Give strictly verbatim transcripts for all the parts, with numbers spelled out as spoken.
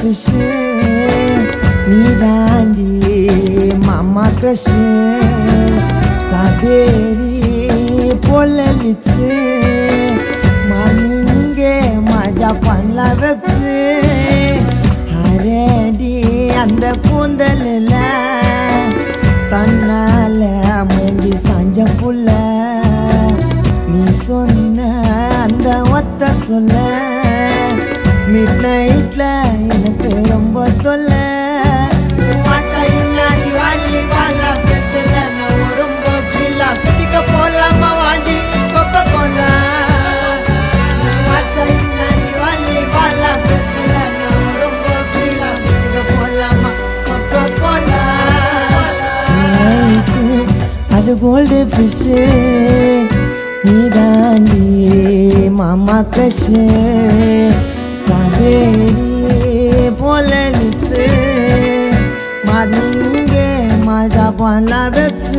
fish நீ தாண்டி மாமா crush strawberry போல lips மார்னிங்கே மஜா பண்ணலாம் வெப்ஸ் ஹரேடி அந்த கூந்தலில் தன்னால மூங்கி சாஞ்ச புள்ள நீ சொன்ன அந்த ஒத்த சொல்ல மிட் நைட்ல எனக்கு ரொம்ப தொல்லை போலாமா வாண்டி கொக்க கோலா வாலி வாலா பேசல ரொம்ப போலாமா கொக்க கோலா அது கோல்டு ஃபிஷ் நீ தாண்டி மாமா crush ஸ்ட்ராபெரி போல லிப்ஸ் மார்னிங்கே மஜா பண்ணலாம் வெப்ஸ்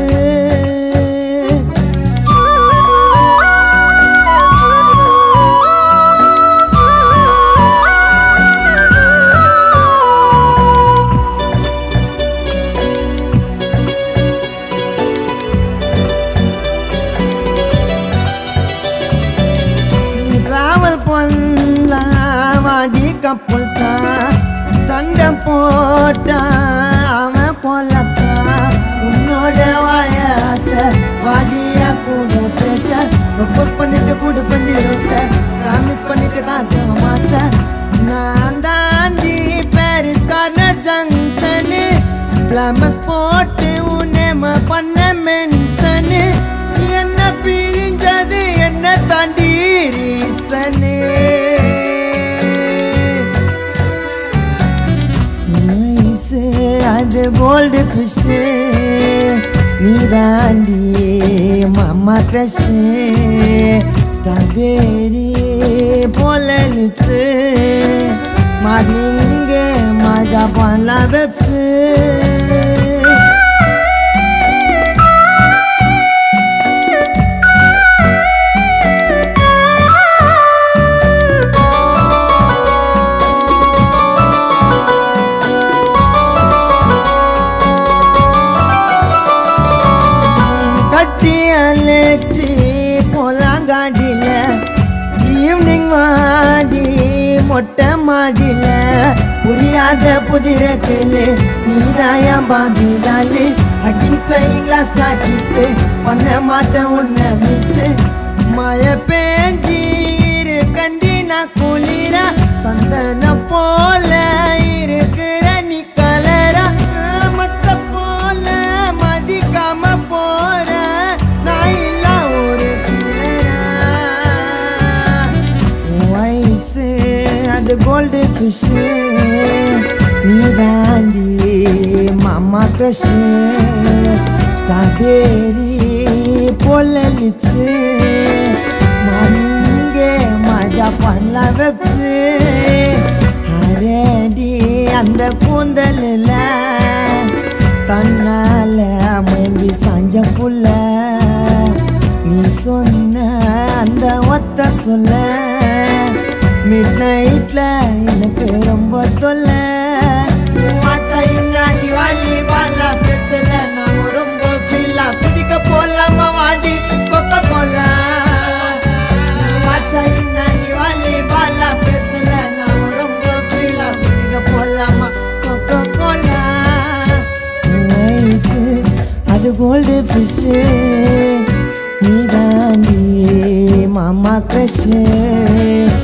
வாடி கப்புல்ஸா சண்டை போட்டா அவன் கொல்லப்ஸா உன்னோட வாயாச வாடியா கூட பேச ப்ரொபோஸ் பண்ணிட்டு கூட பண்ணிரும் சார் ப்ராமிஸ் பண்ணிட்டு காட்டுவ மாச நான் தாண்டி பாரிஸ் கார்னர் ஜங்ஷனு ஃப்ளமஸ் போட்டு உன்னேம பண்ண மென்ஷனு என்ன பிரிஞ்சது என்ன தாண்டி ரீசனு அது கோல்டு ஃபிஷ் நீ தாண்டி மாமா crush ஸ்ட்ராபெரி போல லிப்ஸ் மார்னிங்கே மஜா பண்ணலாம் வெப்ஸ் அலெச்சி போலாம் காடில ஈவினிங் வாடி மொட்டை மாடில புரியாத புதிர கேளு நீதாயம் பாபி டாலு அக்கிங் ஃப்ளைங் லாஸ்டா கிஸ் பண்ண மாட்டேன் உன்னை மிஸ் மழை பேஞ்சீரு கண்டினா குளிரா சந்தன போல இருக்கிற நீ கலரா மத்த போல மதிக்காம போற அது கோல்டு ஃபிஷ் நீ தாண்டி மாமா crush ஸ்ட்ராபெரி போல லிப்ஸ் மார்னிங்கே மஜா பண்ணலாம் வெப்ஸ் ஹரேடி அந்த கூந்தலில் தன்னால மூங்கி சாஞ்ச புள்ள நீ சொன்ன அந்த ஒத்த சொல்ல மிட் நைட்ல எனக்கு ரொம்ப தொல்லை வாலி வாலா பேசல நான் ரொம்ப ஃபீலா குடிக்க போலாமா வாண்டி கொக்க கோலா வாலி வாலா பேசல நான் ரொம்ப ஃபீலா குடிக்க போலாமா கொக்க கோலா அது கோல்டு ஃபிஷ் நீ தாண்டி மாமா crush